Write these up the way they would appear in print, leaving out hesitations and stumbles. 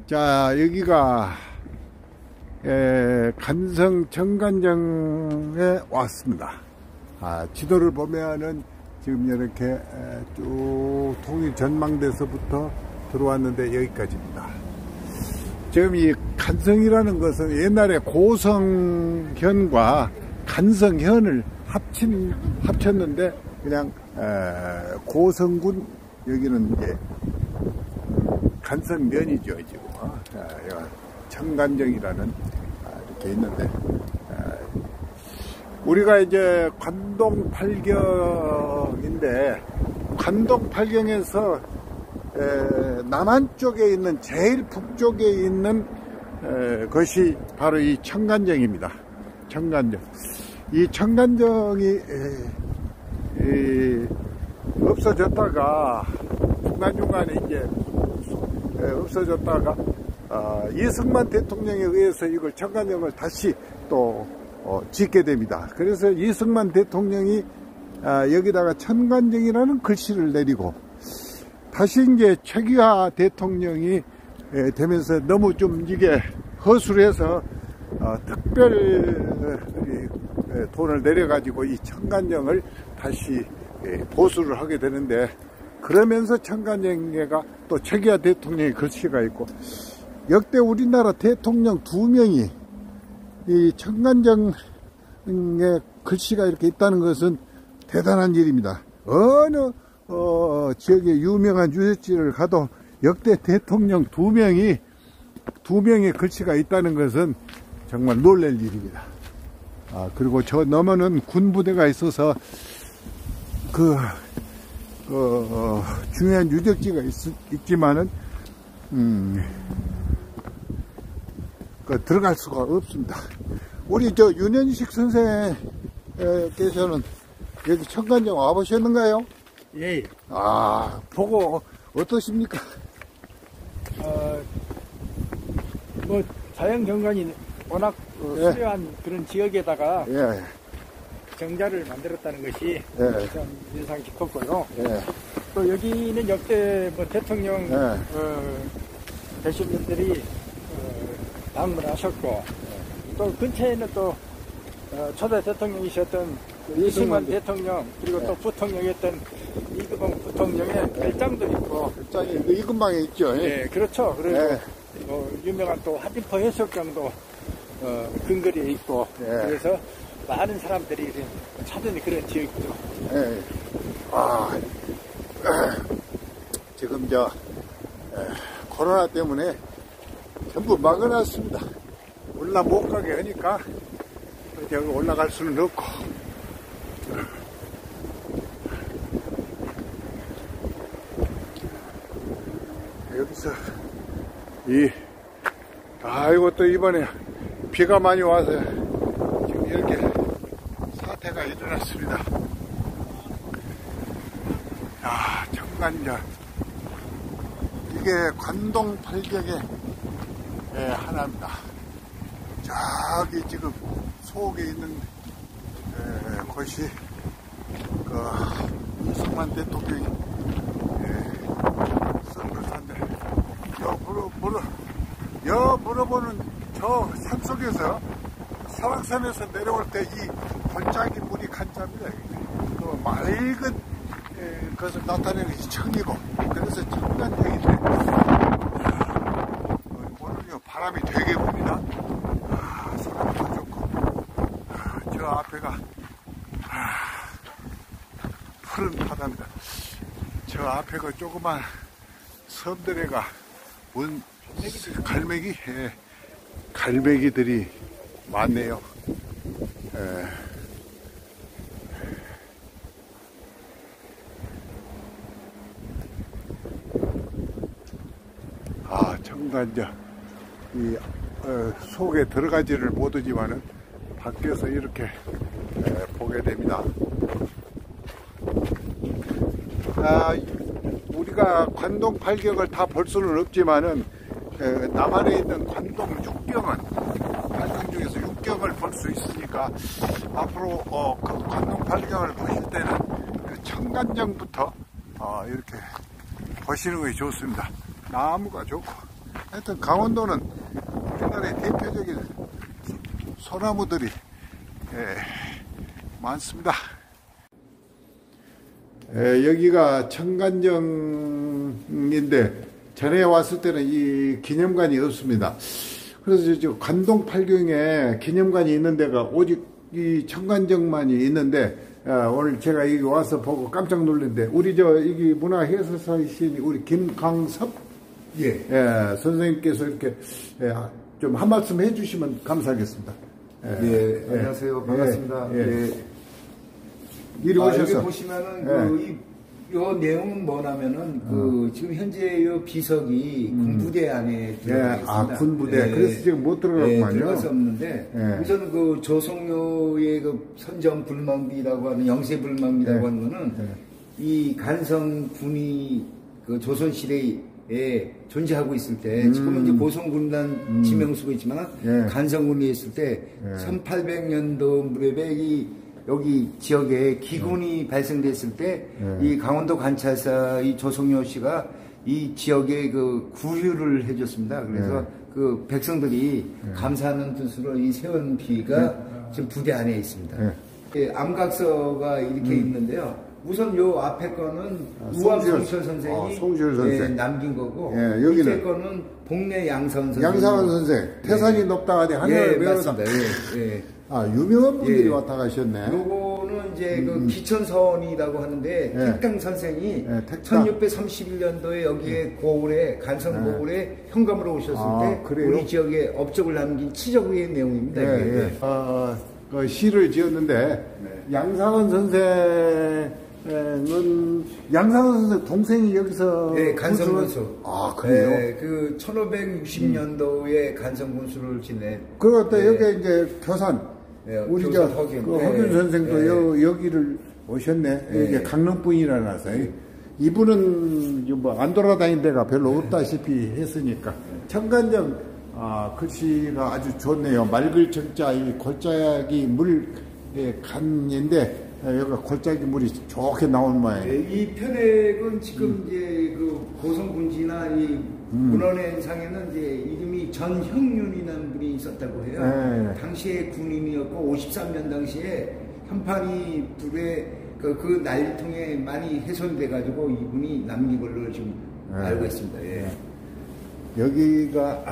자, 여기가 간성 청간정에 왔습니다. 지도를 보면은 지금 이렇게 쭉 통일 전망대에서부터 들어왔는데 여기까지입니다. 지금 이 간성이라는 것은 옛날에 고성현과 간성현을 합쳤는데 그냥 고성군, 여기는 이제 간성면이죠. 지금 청간정이라는 이렇게 있는데, 우리가 이제 관동팔경인데, 관동팔경에서 남한 쪽에 있는, 제일 북쪽에 있는 것이 바로 이 청간정입니다. 청간정. 이 청간정이 없어졌다가 중간중간에 이제 없어졌다가 이승만 대통령에 의해서 이걸 청간정을 다시 또 짓게 됩니다. 그래서 이승만 대통령이 여기다가 청간정이라는 글씨를 내리고, 다시 이제 최규하 대통령이 되면서 너무 좀 이게 허술해서 특별 돈을 내려가지고 이 청간정을 다시 보수를 하게 되는데, 그러면서 청간정에가 또 최규하 대통령의 글씨가 있고, 역대 우리나라 대통령 2명이 이 청간정의 글씨가 이렇게 있다는 것은 대단한 일입니다. 어느 지역에 유명한 유적지를 가도 역대 대통령 2명의 글씨가 있다는 것은 정말 놀랄 일입니다. 그리고 저 너머는 군부대가 있어서 중요한 유적지가 있지만은 들어갈 수가 없습니다. 우리 저 윤현식 선생께서는 여기 청간정 와보셨는가요? 예. 보고 어떠십니까? 뭐 자연 경관이 워낙 수려한 그런 지역에다가 정자를 만들었다는 것이 참 인상 깊었고요. 또 여기는 역대 뭐 대통령 되신 분들이 방문하셨고, 또 근처에는 또 초대 대통령이셨던 이승만 대통령, 그리고 또 부통령이었던 이근방 부통령의 별장도 있고. 별장이 이근방에 있죠. 네, 그렇죠. 그리고 유명한 또 하진포 해수욕장도 근거리에 있고, 그래서 많은 사람들이 찾는 그런 지역이죠. 지금 코로나 때문에 전부 막아놨습니다. 올라 못 가게 하니까 여기 올라갈 수는 없고. 여기서 이거 또 이번에 비가 많이 와서 지금 이렇게 사태가 일어났습니다. 청간정. 이게 관동팔경의 하나입니다. 저기 지금 속에 있는 곳이 이승만 대통령이 쓴 것인데, 물어보는 저 산속에서 설악산에서 내려올 때 이 골짜기 물이 간자입니다. 맑은 것을 나타내는 것이 청이고, 그래서 청간정인데, 오늘요 바람이 되게 붑니다. 사람도 좋고, 저 앞에가 푸른 바다입니다. 저 앞에가 조그만 섬들에가 갈매기들이 많네요. 청간정, 이 속에 들어가지를 못하지만은 밖에서 이렇게 보게 됩니다. 우리가 관동팔경을 다 볼 수는 없지만은 남한에 있는 관동 육경은, 팔경 중에서 육경을 볼 수 있으니까 앞으로 그 관동팔경을 보실 때는 그 청간정부터 이렇게 보시는 것이 좋습니다. 나무가 좋고 하여튼 강원도는 우리나라의 대표적인 소나무들이 많습니다. 여기가 청간정인데 전에 왔을 때는 이 기념관이 없습니다. 그래서 저 관동 팔경에 기념관이 있는 데가 오직 이 청간정만이 있는데 오늘 제가 여기 와서 보고 깜짝 놀랐는데 우리 여기 문화해설사이신 우리 김강섭 선생님께서 이렇게 좀 한 말씀 해주시면 감사하겠습니다. 안녕하세요. 반갑습니다. 이리 오셔서 여기 보시면은 요 내용은 뭐냐면은 지금 현재 요 비석이 군부대 안에 들어가 있습니다. 군부대. 그래서 지금 못 들어갔군요. 들어갈 수 없는데 우선 그 조성료의 그 선전 불망비라고 하는 영세 불망비라고 하는 거는 이 간성 군이 그 조선 시대에 존재하고 있을 때 지금은 이제 보성군단 지명수가 있지만 간성군이 있을 때 1800년도 무렵에 여기 지역에 기군이 발생됐을 때 이 강원도 관찰사 이 조성료 씨가 이 지역에 그 구휼을 해줬습니다. 그래서 그 백성들이 감사하는 뜻으로 이 세운 비가 지금 부대 안에 있습니다. 암각서가 이렇게 있는데요. 우선 요 앞에 거는 우암송철 선생이 남긴 거고 밑에 거는 복내 양사원 선생. 양사원 선생. 태산이 높다 하니 하늘을 배우다. 유명한 분들이 왔다 가셨네. 요거는 이제 그 기천서원이라고 하는데 택당 선생이 1631년도에 여기에 고을에 간성 고을에 현감으로 오셨을 때 우리 지역에 업적을 남긴 치적의 내용입니다. 그 시를 지었는데 양상원 선생은 양상원 선생 동생이 여기서 간성군수. 그래요? 그 1560년도에 간성군수를 지낸. 그리고 또 여기 이제 교산. 우리 저 허균 선생도 여기를 오셨네. 이게 강릉 분이라서 이분은 뭐 안 돌아다닌 데가 별로 없다시피 했으니까 청간정 글씨가 아주 좋네요. 맑을 정자 이 골짜기 물 간인데 여기가 골짜기 물이 좋게 나온 모양이에요. 이 편액은 지금 이제 그 고성군지나 이 문헌상에는 이제 이름이 전형윤이라는 분이 있었다고 해요. 당시에 군인이었고 53년 당시에 현판이 불에 그 난리통에 많이 훼손돼 가지고 이분이 남긴 걸로 지금 알고 있습니다. 여기가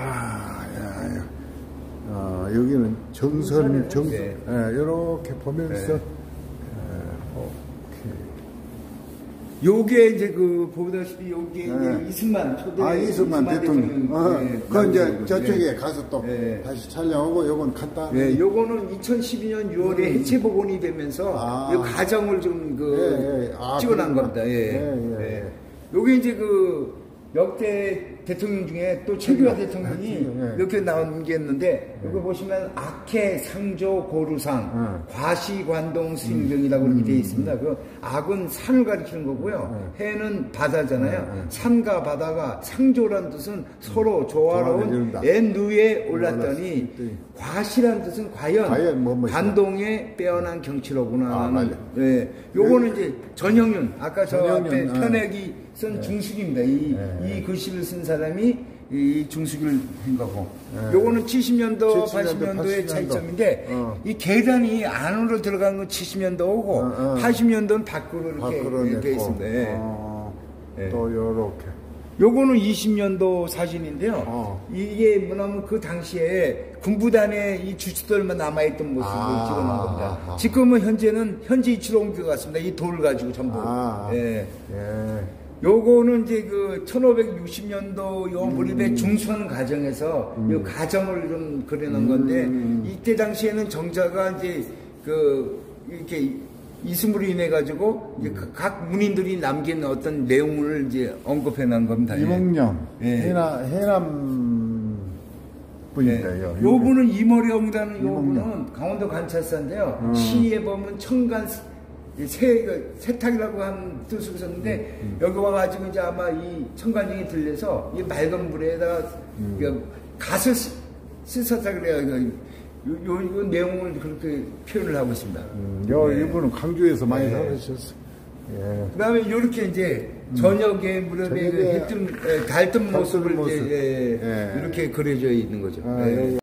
여기는 정선 이렇게 보면서 요게 이제 보다시피 요게 이제 이승만 초대 이승만 대통령. 그 이제 저쪽에 가서 또 다시 촬영하고 요건 간단히. 요거는 2012년 6월에 해체 복원이 되면서 요 가정을 좀 찍어놓은 겁니다. 요게 이제 역대 대통령 중에 또 최규하 대통령이 이렇게 나온 게 있는데 이거 보시면 악해 상조 고루상 과시관동 수임경이라고 이렇게 되어 있습니다. 그 악은 산을 가리키는 거고요. 해는 바다잖아요. 산과 바다가 상조란 뜻은 서로 조화로운 엔누에 올랐더니 과시란 뜻은 과연 관동에 빼어난 경치로구나. 요거는 이제 전형윤 아까 저 앞에 편액이 쓴 중식입니다. 이 글씨를 쓴 사람이 이 중식을 한 거고. 요거는 70년도, 80년도의 차이점인데, 이 계단이 안으로 들어간 건 70년도고, 80년도는 밖으로 이렇게 되어 있습니다. 또 요렇게. 요거는 20년도 사진인데요. 이게 뭐냐면 그 당시에 군부단의 이 주축들만 남아있던 모습을 찍어놓은 겁니다. 지금은 현재 이치로 옮겨 갔습니다. 이 돌 가지고 전부. 요거는 이제 1560년도 요 무렵에 중선 가정에서 요 가정을 좀 그려놓은 건데, 이때 당시에는 정자가 이제 이렇게 이승으로 인해 가지고 이제 각 문인들이 남긴 어떤 내용을 이제 언급해 놓은 겁니다. 이몽룡, 해남 분이에요. 요 분은 이모령이라는 요 분은 강원도 관찰사인데요. 시에 보면 청간 세탁이라고 하는 뜻을 썼는데 여기 와가지고 이제 아마 이 청간정이 들려서 이 맑은 물에다가 갓을 씻었다 그래요. 요 내용을 그렇게 표현을 하고 있습니다. 이분은 광주에서 많이 살으셨어. 예. 그다음에 이렇게 이제 저녁에 무렵에 그 달뜬 모습을 이제 이렇게 그려져 있는 거죠. 예.